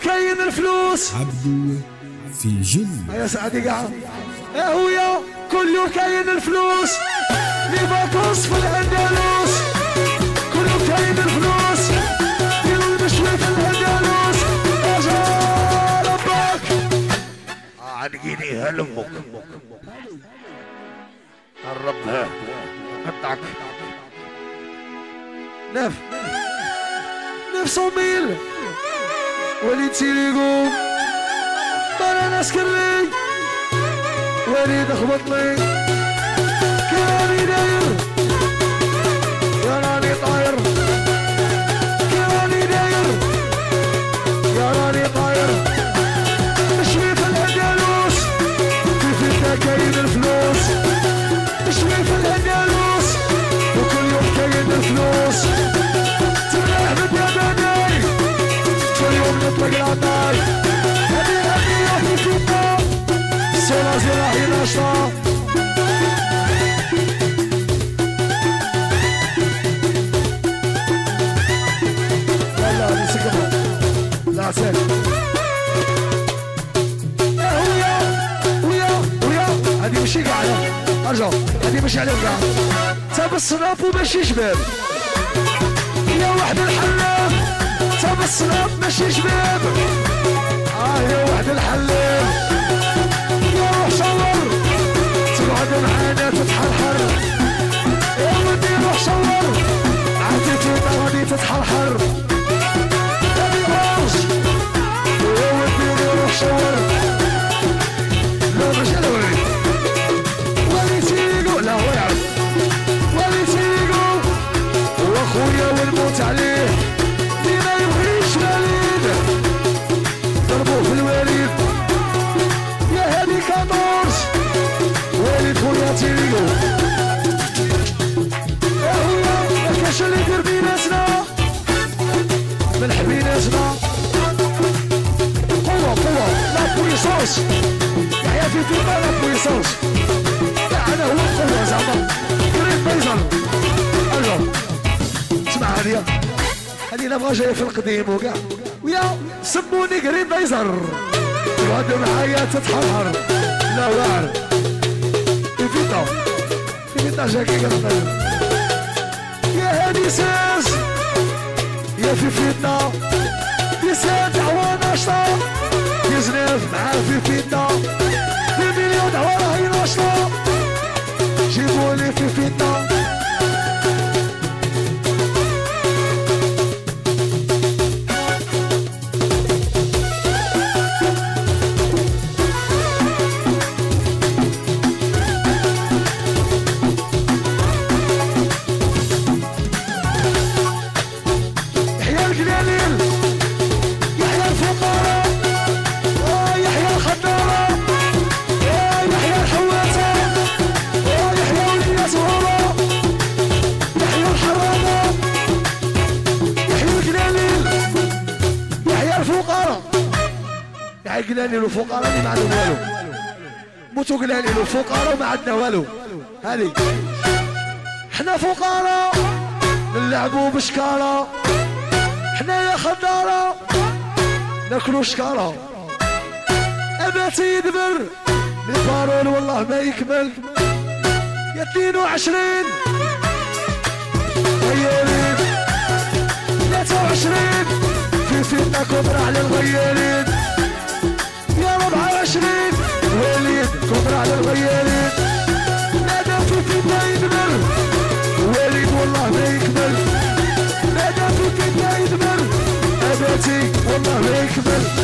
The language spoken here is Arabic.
كاين الفلوس عبدو في جنة يا سعدي قاعد يا هويا كله كاين الفلوس لي فاكونس في الاندلس كله كاين الفلوس ديروا المشوي في الاندلس اجا ربك عنقيني هلمك قربها قطعك نف 900 ميل وليد سيريغو انا ناس كلي وليد اخبط لي كيراني داير يا راني طاير كيراني داير يا راني طاير مشوي في الاندلس كيف انت كاين الفلوس مشوي في الاندلس وكل يوم كاين الفلوس تريح باليمني كل يوم نطلق العطاي هدي في فيتا سولا زراعي ناشطة لا نسقطها لا سهل ويا هدي مشي قاعدة ارجع هدي مشي عليهم قاعدة تاب الصناف وماشي شباب يا واحد الحلاف تاب الصناف ماشي شباب يا واحد الحلاف يا روح صور تقعد معانا تتحرحر يا ودي روح صور عاتيتي غادي تتحرحر هادي غوص يا ودي روح صور لا ماشي على وليد تيقو لا هو يعرف وليد تيقو واخويا والموت عليه اللي ما يبغيش وليد ضربوه في الوليد يا هادي كامورس وليد خويا تيريو يا هويا ما كاش اللي يدير بيناتنا ملح بيناتنا قوة لا بويسونس يحيى في فيما لا بويسونس انا هو القوة زعما كريم بيزر الو اسمع هذه نبغى جايه في القديم وكاع ويا سموني كريم بيزر تقعد معايا تتحرر لا واعر في فيتا جاكي قلبي يا هادي ساس يا في فيتا في ساعة دعوة ناشطة في زناف معاه في فيتا في مليون دعوة راهي ناشطة جيبولي في فيتا قلالي له فقراء اللي ما عندهم والو موتو قلالي له فقراء وما عندنا والو هذه حنا فقراء نلعبوا بشكارة حنا يا خضارة ناكلوا شكارة أباتي يدبر البارول والله ما يكمل يا 22 غيالين 23 في فينا كبرى على الغيالين يا 24 وليد كبر على الغيالين نادى في فيتا يدمر وليد والله ما يكمل نادى في فيتا يدمر أباتي والله ما يكمل